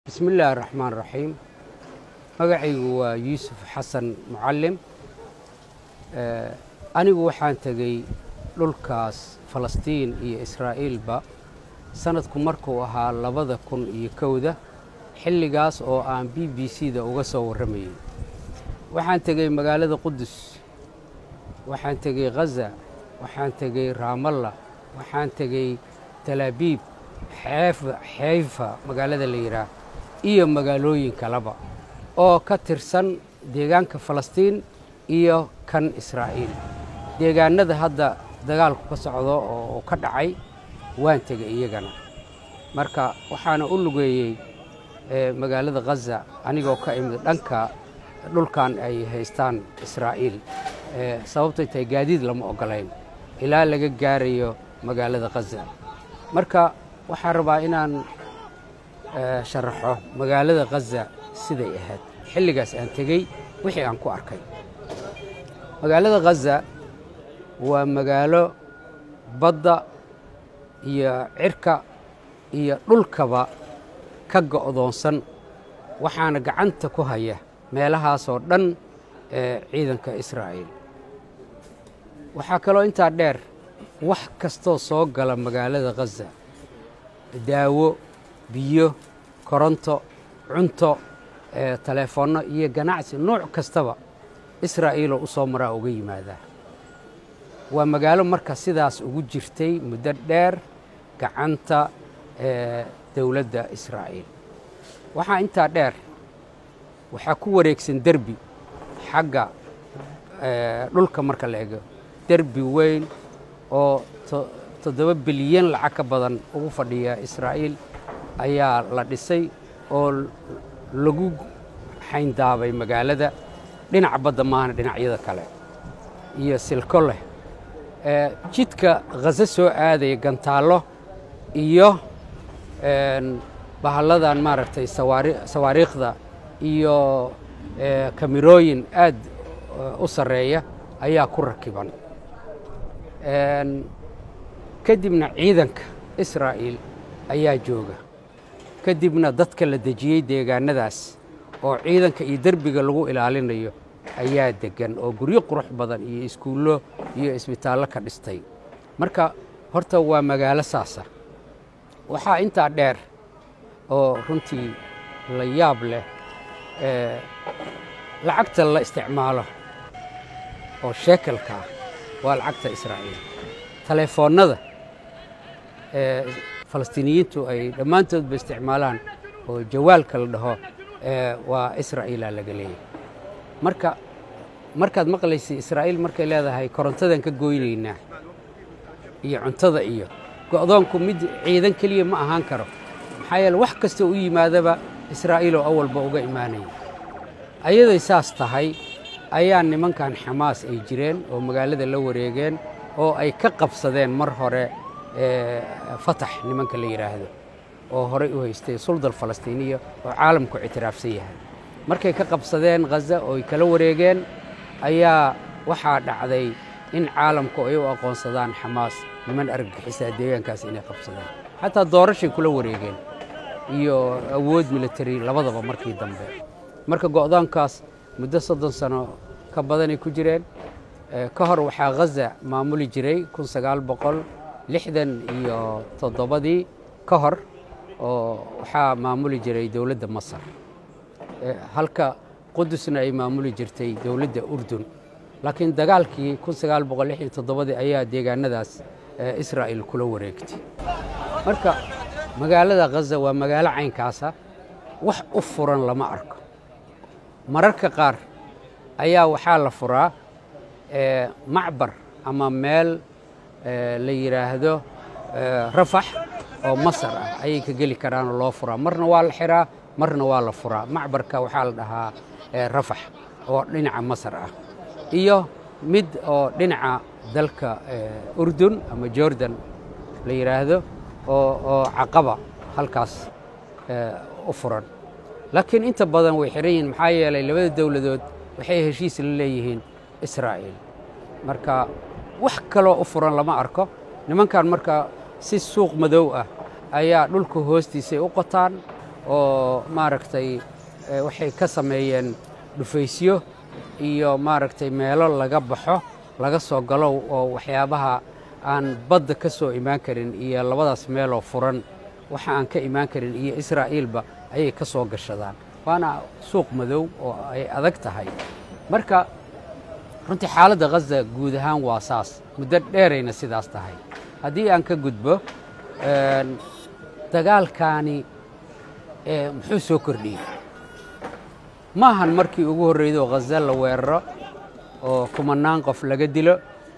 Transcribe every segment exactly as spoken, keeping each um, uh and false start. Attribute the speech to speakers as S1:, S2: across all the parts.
S1: بسم الله الرحمن الرحيم. magacaygu waa Yuusuf Xasan Mucallim. ee anigu waxaan tagay dhulkaas Falastiin iyo Israa'iilba sanadku markuu ahaa labada kun iyo kowda xilligaas oo aan B B C-da uga soo waramayay. waxaan tagay magaalada Qudus, waxaan tagay Gaza, waxaan tagay Ramallah, waxaan tagay Tel Aviv, Haifa magaalada la yiraahdo iyo magaalooyin kaleba oo ka tirsan deegaanka Falastiin iyo kan Israa'iil. deegaanada hadda dagaalku ka socdo oo ka dhacay waan tagay iyagana. marka waxaana u lugeeyay magaalada Gaza anigoo ka imid dhanka dhulkan ay haystaan Israa'iil. sababtoo tay gaadiid lama ogolayn ilaa laga gaarayo magaalada Gaza. marka waxaan rabaa inaan sharaxo magaalada Gaza siday ahayd xilligaas aan tagay wixii aan ku arkay. magaalada Gaza waa magaalo badda iyo cirka iyo dhulkaba ka go'doonsan, waxaana gacanta ku haya meelahaas oo dhan ee ciidanka Israa'iil. waxaa kaloo intaa dheer wax kastoo soo gala magaalada Gaza, daawo, biyo, koronto, cunto, telefoonno iyo ganacsi nooc kastaba Israa'iil oo u soo maraa uga yimaada. waa magaalo marka sidaas ugu jirtay muddo dheer gacanta dawladda Israa'iil. waxaa intaa dheer waxaa ku wareegsan derbi xagga dhulka marka la eego, derbi weyn oo toddoba bilyan lacag ka badan ugu fadhiya Israa'iil ayaa la dhisay oo lagu xayndaabay magaalada dhinaca badda maahana dhinacyada kale iyo silko leh. jidka Gaza soo aadaya gantaalo iyo bahalladan maaragtay sawaariikhda iyo kamirooyin aad u sarreeya ayaa ku rakiban. kadibna ciidanka Israa'iil ayaa jooga. kadibna dadka la dejiyey deegaanadaas oo ciidanka iyo derbiga lagu ilaalinayo ayaa degan oo guryo qurux badan iyo iskuullo iyo isbitaallo ka dhistay. marka horta waa magaalo saasa. waxaa intaa dheer oo runtii la yaab leh lacagta la isticmaalo oo sheekalka waa lacagta Israa'iil. telefoonnada falastiiniyiintu ay dhammaantoodba isticmaalaan oo jawaalka la dhaho waa Israa'iila laga leeyahay. marka markaad maqlaysay Israa'iil markay leedahay korontadan ka gooynaynaa iyo cuntada iyo go'doonku mid ciidan keliya ma ahaan karo, maxaa yeele wax kasta u yimaadaba Israa'iil oo awalba uga imaanaya. ayaday saas tahay ayaa nimankan Xamaas ay jireen oo magaalada la wareegeen oo ay ka qabsadeen mar hore fatax nimanka la yiraahdo oo horey u haystay suldal Falastiiniya oo caalamku ictiraafsan yahay. markay ka qabsadeen Gaza oo ay kala wareegeen ayaa waxaa dhacday in caalamku ay u aqoonsadaan Xamaas niman argagixisada deegaankaas inay qabsadeen. xataa doorashay kula wareegeen iyo awood military labadaba markii dambe. marka go'doonkaas muddo soddon sano ka badan ay ku jireen. ka hor waxaa Gaza maamuli jiray kun sagaal boqol lixdan iyo toddobadii ka hor oo waxaa maamuli jiray dawladda Masar, halka Qudusna ay maamuli jirtay dawladda Urdun. laakiin dagaalkii kun sagaal boqol lix iyo toddobadii ayaa deegaanadaas Israa'iil kula wareegtay. marka magaalada Gaza waa magaalo caynkaasa, wax u furan lama arko. mararka qaar ayaa waxaa la furaa macbar ama meel la yiraahdo Rafax oo Masar ah ayay ka geli karaan oo loo furaa. marna waa la xiraa, marna waa la furaa. macbarka waxaa la dhahaa Rafax oo dhinaca Masar ah iyo mid oo dhinaca dalka Urdun ama Jordan la yiraahdo oo oo Caqaba halkaas u furan. laakiin inta badan way xiran yihiin maxaa yeelay labada dawladood waxay heshiis la leeyihiin Israa'iil. marka wax kaloo u furan lama arko. nimankan marka si suuq madow ah ayaa dhulka hoostiisa u qotaan oo maaragtay waxay ka sameeyeen dhufaysyo iyo maaragtay meelo laga baxo laga soo galo oo waxyaabaha aan badda ka soo imaan karin iyo labadaas meeloo furan waxa aan ka imaan karin iyo Israa'iilba ayay ka soo gashadaan waana suuq madow oo ay adag tahay marka runtii xaaladda Gaza guud ahaan waa saas muddo dheerayna sidaas tahay haddii aan ka gudbo dagaalkaani muxuu soo kordhiyey maahan markii ugu horreeyay Gaza la weeraro oo kumanaan qof laga dilo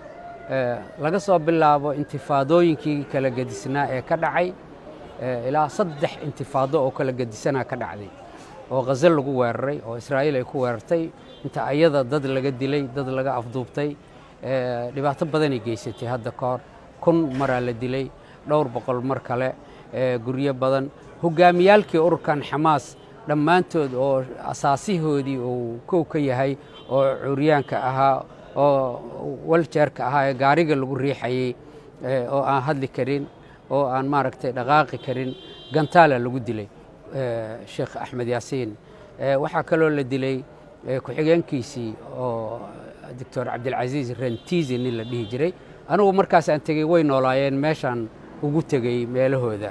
S1: laga soo bilaabo intifaadooyinkii kala gadisnaa ee ka dhacay ilaa saddex intifaado oo kala gadisana ka dhacday oo Gaza lagu weeraray oo Israa'iil ay ku weerartay inta ayada dad laga dilay dad laga afduubtay dhibaato badan ay geysatay hadda ka hor kun mar la dilay dhowr boqol mar kale guryo badan hogaamiyaalkii ururkan Xamaas dhammaantood oo asaasihoodii uu kow ka yahay oo curyaanka ahaa oo waljeerka ahaa ee gaariga lagu riixayay oo aan hadli karin oo aan maaragtay dhaqaaqi karin gantaala lagu dilay Sheekh Axmed Yaasiin waxaa kaloo la dilay ku-xigeenkiisii oo Doctor Cabdilcaziz Rantizi nin la dhihi jiray anigu markaas aan tegey way noolaayeen meeshaan ugu tegey meelahooda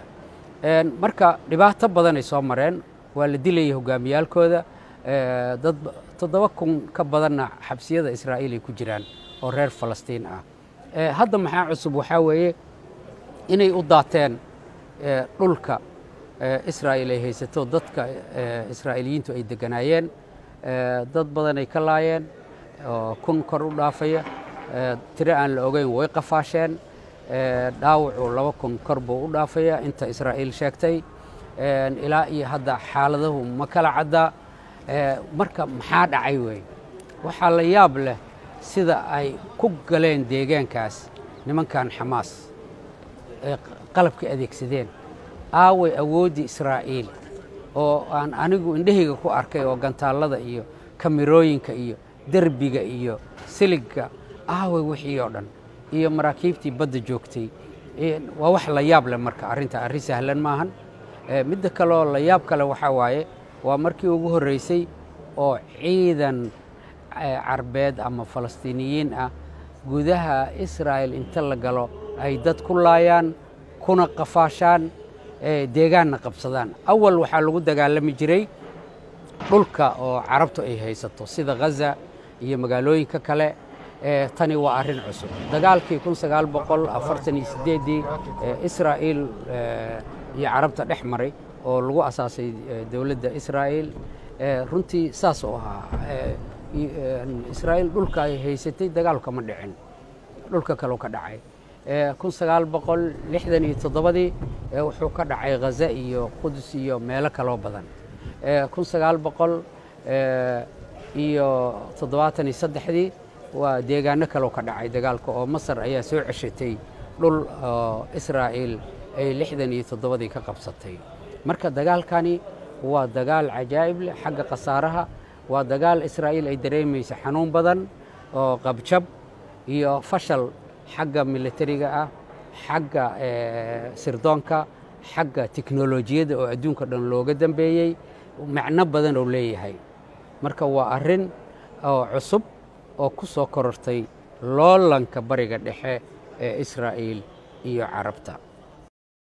S1: marka dhibaato badan ay soo mareen waa la dilayay hogaamiyaalkooda dad toddoba kun ka badanna xabsiyada Israa'iil ay ku jiraan oo reer Falastiin ah hadda maxaa cusub waxaa weeye inay u daateen dhulka Israa'iil ay haysato dadka Israa'iiliyiintu ay deganaayeen dad badan ay ka laayeen oo kun kor u dhaafaya tiro aan la ogeyn way qafaasheen dhaawacu laba kun kor buu u dhaafaya inta Israa'iil sheegtay ilaa iyo hadda xaaladahu ma kala cadda marka maxaa dhacay weey waxaa la yaab leh sida ay ku galeen deegaankaas nimankan Xamaas ee qalabka adeegsadeen aaway awoodii Israa'iil oo aan anigu indhahayga ku arkay oo gantaalada iyo kamerooyinka iyo derbiga iyo siliga aaway wixii oo dhan iyo maraakiibtii badda joogtay waa wax la yaab leh marka arrinta arrin sahlan maahan midda kale oo la yaab kale waxa waaye waa markii ugu horreysay oo ciidan carbeed ama Falastiiniyiin ah gudaha Israa'iil inta la galo ay dad ku laayaan kuna qafaashaan deegaanna qabsadaan awal waxaa lagu dagaalami jiray dhulka oo carabtu ay haysato sida Gaza iyo magaalooyinka kale tani waa arrin cusub dagaalkii kun sagaal boqol afartan iyo sideed Israa'iil iyo carabta dhex maray oo lagu asaasay dawladda Israa'iil runtii saas oo ahaa Israa'iil dhulka ay haysatay dagaalka ma dhicin dhulka kale ka dhacay kun sagaal boqol lixdan iyo toddoba wuxuu ka dhacay Gaza iyo Qudus iyo meelo kale badan kun sagaal boqol iyo toddobaatan iyo saddex waa deegaano kale ka dhacay dagaalka oo Masar ayaa soo ceshatay dhul Israa'iil ay lixdan iyo toddoba ka qabsatay marka dagaalkani waa dagaal cajaa'ib leh xagga qasaaraha waa dagaal Israa'iil ay dareemayso xanuun badan oo qabjab iyo fashal xagga militariga ah xagga sirdoonka xagga tiknoolajiyada oo adduunka dhan looga dambeeyay macno badan oo leeyahay marka waa arrin oo cusub oo ku soo korortay loolanka bariga dhexe ee Israa'iil iyo carabta